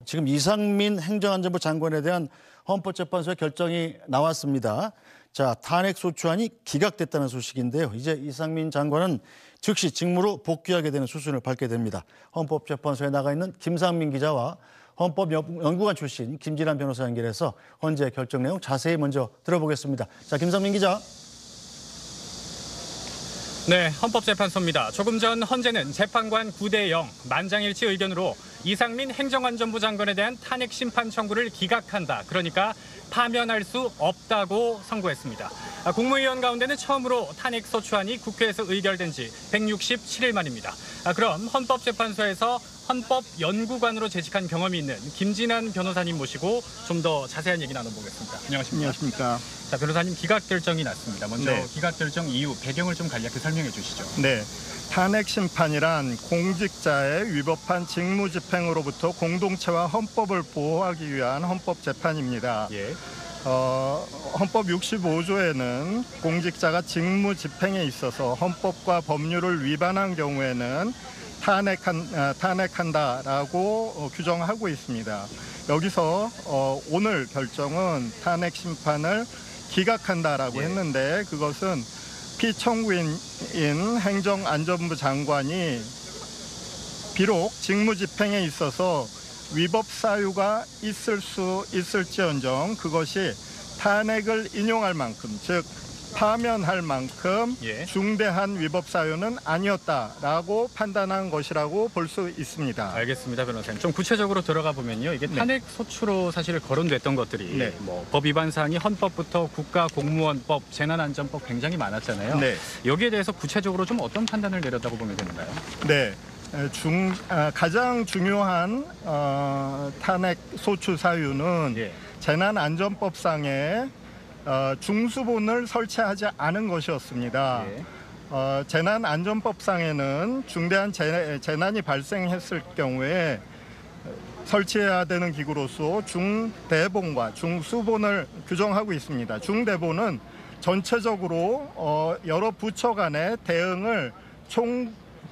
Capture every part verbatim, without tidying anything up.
지금 이상민 행정안전부 장관에 대한 헌법재판소의 결정이 나왔습니다. 자, 탄핵소추안이 기각됐다는 소식인데요. 이제 이상민 장관은 즉시 직무로 복귀하게 되는 수순을 밟게 됩니다. 헌법재판소에 나가 있는 김상민 기자와 헌법연구관 출신 김진환 변호사 연결해서 헌재 결정 내용 자세히 먼저 들어보겠습니다. 자, 김상민 기자. 네, 헌법재판소입니다. 조금 전 헌재는 재판관 구 대 영 만장일치 의견으로 이상민 행정안전부 장관에 대한 탄핵 심판 청구를 기각한다. 그러니까 파면할 수 없다고 선고했습니다. 국무위원 가운데는 처음으로 탄핵소추안이 국회에서 의결된 지 백육십칠 일 만입니다. 그럼 헌법재판소에서 헌법연구관으로 재직한 경험이 있는 김진환 변호사님 모시고 좀 더 자세한 얘기 나눠보겠습니다. 안녕하십니까? 안녕하십니까? 자, 변호사님 기각 결정이 났습니다. 먼저 네. 기각 결정 이유, 배경을 좀 간략히 설명해 주시죠. 네, 탄핵 심판이란 공직자의 위법한 직무 집행으로부터 공동체와 헌법을 보호하기 위한 헌법 재판입니다. 예. 어, 헌법 육십오 조에는 공직자가 직무 집행에 있어서 헌법과 법률을 위반한 경우에는 탄핵한, 아, 탄핵한다라고 어, 규정하고 있습니다. 여기서 어, 오늘 결정은 탄핵 심판을 기각한다라고 예. 했는데 그것은 피청구인 행정안전부 장관이 비록 직무 집행에 있어서 위법 사유가 있을 수 있을지언정 그것이 탄핵을 인용할 만큼 즉 파면할 만큼 예. 중대한 위법 사유는 아니었다라고 판단한 것이라고 볼 수 있습니다. 알겠습니다, 변호사님. 좀 구체적으로 들어가 보면요, 이게 탄핵 소추로 사실 거론됐던 것들이 네. 뭐 법 위반 사항이 헌법부터 국가공무원법, 재난안전법 굉장히 많았잖아요. 네. 여기에 대해서 구체적으로 좀 어떤 판단을 내렸다고 보면 되는가요? 네. 중, 아, 가장 중요한 어, 탄핵 소추 사유는 예. 재난안전법상에 어, 중수본을 설치하지 않은 것이었습니다. 예. 어, 재난안전법상에는 중대한 재, 재난이 발생했을 경우에 설치해야 되는 기구로서 중대본과 중수본을 규정하고 있습니다. 중대본은 전체적으로 어, 여러 부처 간의 대응을 총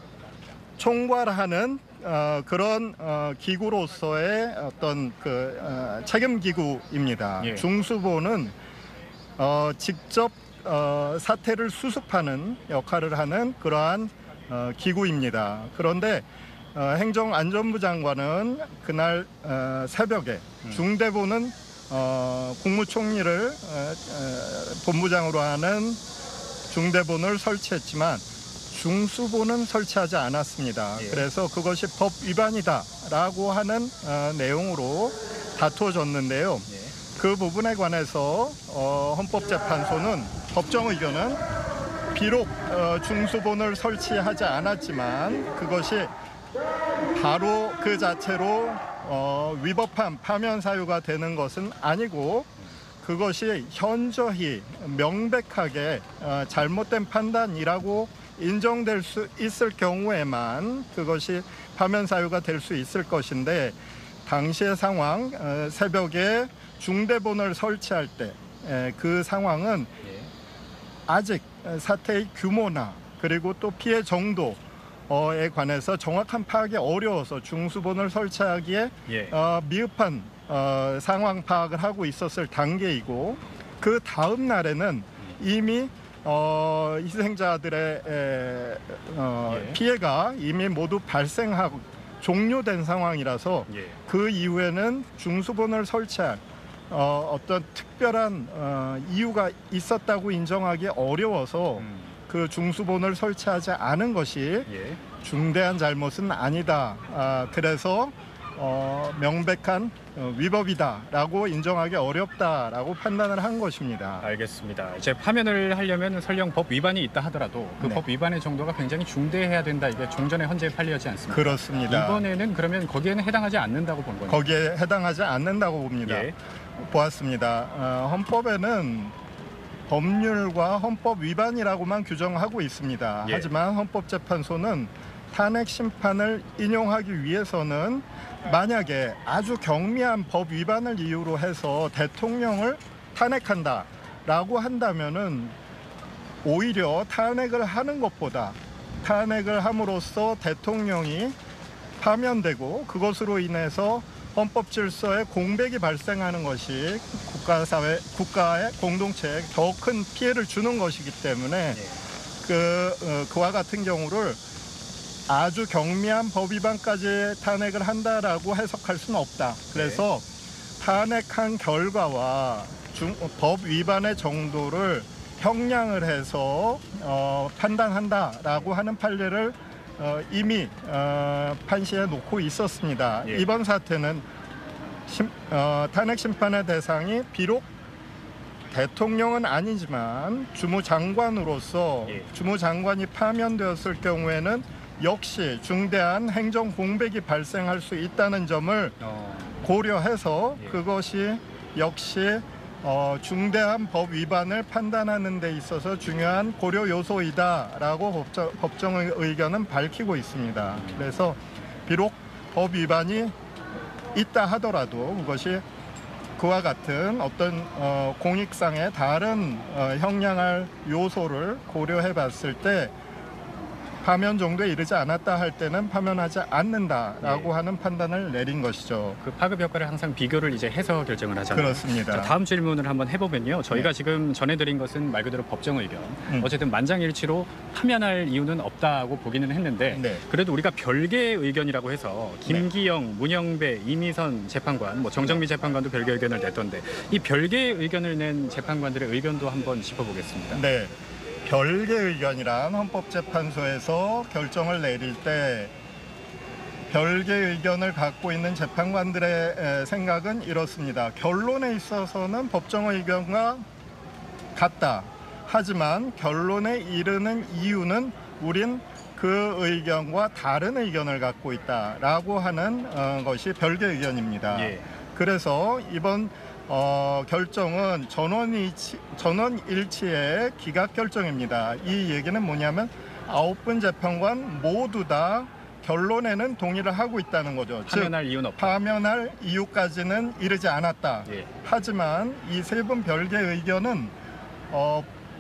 총괄하는 어, 그런 어, 기구로서의 어떤 그 어, 책임 기구입니다. 예. 중수본은 어, 직접 어, 사태를 수습하는 역할을 하는 그러한 어, 기구입니다. 그런데 어, 행정안전부 장관은 그날 어, 새벽에 중대본은 어, 국무총리를 어, 어, 본부장으로 하는 중대본을 설치했지만 중수본은 설치하지 않았습니다. 예. 그래서 그것이 법 위반이다라고 하는 어, 내용으로 다투어졌는데요. 예. 그 부분에 관해서 어, 헌법재판소는 법정 의견은 비록 어, 중수본을 설치하지 않았지만 그것이 바로 그 자체로 어, 위법한 파면 사유가 되는 것은 아니고 그것이 현저히 명백하게 어, 잘못된 판단이라고 인정될 수 있을 경우에만 그것이 파면 사유가 될 수 있을 것인데 당시의 상황 어, 새벽에 중대본을 설치할 때 그 상황은 예. 아직 사태의 규모나 그리고 또 피해 정도에 관해서 정확한 파악이 어려워서 중수본을 설치하기에 예. 어, 미흡한 어, 상황 파악을 하고 있었을 단계이고 그 다음 날에는 이미 어, 희생자들의 에, 어, 예. 피해가 이미 모두 발생하고 종료된 상황이라서 예. 그 이후에는 중수본을 설치할 어, 어떤 특별한 어, 이유가 있었다고 인정하기 어려워서 음. 그 중수본을 설치하지 않은 것이 예. 중대한 잘못은 아니다. 아, 그래서 어, 명백한 어, 위법이다라고 인정하기 어렵다라고 판단을 한 것입니다. 알겠습니다. 이제 파면을 하려면 설령 법 위반이 있다 하더라도 그 법 네. 위반의 정도가 굉장히 중대해야 된다. 이게 종전에 헌재에 판례였지 않습니까? 그렇습니다. 이번에는 그러면 거기에는 해당하지 않는다고 본 거네요. 거기에 해당하지 않는다고 봅니다. 예. 보았습니다. 어, 헌법에는 법률과 헌법 위반이라고만 규정하고 있습니다. 예. 하지만 헌법재판소는 탄핵 심판을 인용하기 위해서는 만약에 아주 경미한 법 위반을 이유로 해서 대통령을 탄핵한다라고 한다면은 오히려 탄핵을 하는 것보다 탄핵을 함으로써 대통령이 파면되고 그것으로 인해서 헌법 질서에 공백이 발생하는 것이 국가 사회, 국가의 공동체에 더 큰 피해를 주는 것이기 때문에 그 어, 그와 같은 경우를 아주 경미한 법 위반까지 탄핵을 한다라고 해석할 수는 없다. 그래서 탄핵한 결과와 중, 법 위반의 정도를 형량을 해서 어, 판단한다라고 하는 판례를 어, 이미 어, 판시해 놓고 있었습니다. 예. 이번 사태는 심, 어, 탄핵 심판의 대상이 비록 대통령은 아니지만 주무장관으로서 예. 주무장관이 파면되었을 경우에는 역시 중대한 행정 공백이 발생할 수 있다는 점을 어, 고려해서 예. 그것이 역시 어, 중대한 법 위반을 판단하는 데 있어서 중요한 고려 요소이다라고 법정, 법정의 의견은 밝히고 있습니다. 그래서 비록 법 위반이 있다 하더라도 그것이 그와 같은 어떤 어, 공익상의 다른 어, 형량할 요소를 고려해 봤을 때 파면 정도에 이르지 않았다 할 때는 파면하지 않는다라고 예. 하는 판단을 내린 것이죠. 그 파급 효과를 항상 비교를 이제 해서 결정을 하잖아요. 그렇습니다. 자, 다음 질문을 한번 해보면요. 저희가 네. 지금 전해드린 것은 말 그대로 법정 의견. 음. 어쨌든 만장일치로 파면할 이유는 없다고 보기는 했는데 네. 그래도 우리가 별개의 의견이라고 해서 김기영, 문영배, 이미선 재판관, 뭐 정정미 재판관도 별개 의견을 냈던데 이 별개의 의견을 낸 재판관들의 의견도 한번 짚어보겠습니다. 네. 별개 의견이란 헌법재판소에서 결정을 내릴 때 별개 의견을 갖고 있는 재판관들의 생각은 이렇습니다. 결론에 있어서는 법정 의견과 같다. 하지만 결론에 이르는 이유는 우린 그 의견과 다른 의견을 갖고 있다라고 하는 것이 별개 의견입니다. 예. 그래서 이번 어, 결정은 전원일치, 전원일치의 기각 결정입니다. 이 얘기는 뭐냐면 아홉 분 재판관 모두 다 결론에는 동의를 하고 있다는 거죠. 파면할 이유는 없다. 파면할 이유까지는 이르지 않았다. 예. 하지만 이 세 분 별개 의견은 어,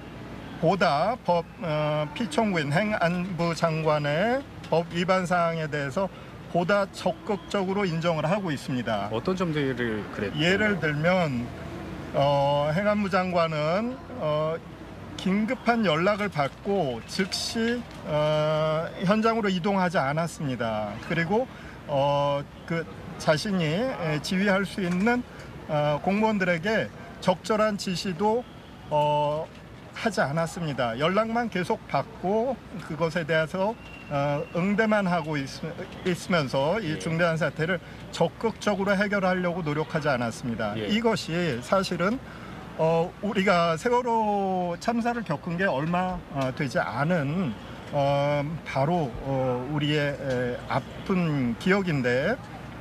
보다 법 어, 피청구인 행안부 장관의 법 위반 사항에 대해서 보다 적극적으로 인정을 하고 있습니다. 어떤 점들을 그랬나요? 예를 들면 어, 행안부 장관은 어, 긴급한 연락을 받고 즉시 어, 현장으로 이동하지 않았습니다. 그리고 어, 그 자신이 지휘할 수 있는 어, 공무원들에게 적절한 지시도 어, 하지 않았습니다. 연락만 계속 받고 그것에 대해서 어, 응대만 하고 있, 있으면서 이 중대한 사태를 적극적으로 해결하려고 노력하지 않았습니다. 예. 이것이 사실은 어, 우리가 세월호 참사를 겪은 게 얼마 어, 되지 않은 어, 바로 어, 우리의 에, 아픈 기억인데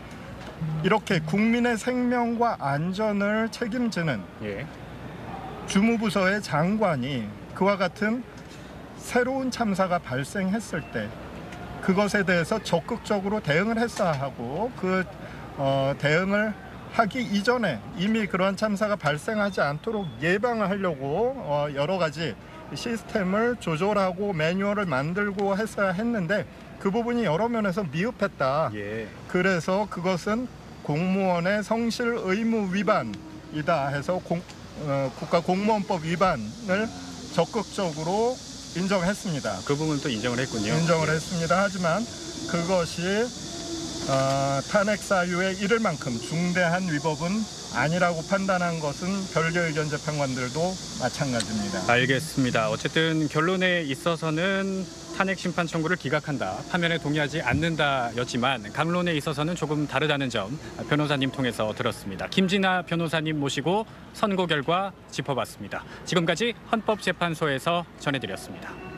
이렇게 국민의 생명과 안전을 책임지는 예. 주무부서의 장관이 그와 같은 새로운 참사가 발생했을 때 그것에 대해서 적극적으로 대응을 했어야 하고 그 어, 대응을 하기 이전에 이미 그러한 참사가 발생하지 않도록 예방을 하려고 어, 여러 가지 시스템을 조절하고 매뉴얼을 만들고 했어야 했는데 그 부분이 여러 면에서 미흡했다. 예. 그래서 그것은 공무원의 성실 의무 위반이다 해서 공, 어, 국가공무원법 위반을 적극적으로 인정했습니다. 그 부분도 인정을 했군요. 인정을 예. 했습니다. 하지만 그것이 어, 탄핵 사유에 이를 만큼 중대한 위법은 아니라고 판단한 것은 별개 의견 재판관들도 마찬가지입니다. 알겠습니다. 어쨌든 결론에 있어서는 탄핵 심판 청구를 기각한다, 파면에 동의하지 않는다였지만 강론에 있어서는 조금 다르다는 점 변호사님 통해서 들었습니다. 김진아 변호사님 모시고 선고 결과 짚어봤습니다. 지금까지 헌법재판소에서 전해드렸습니다.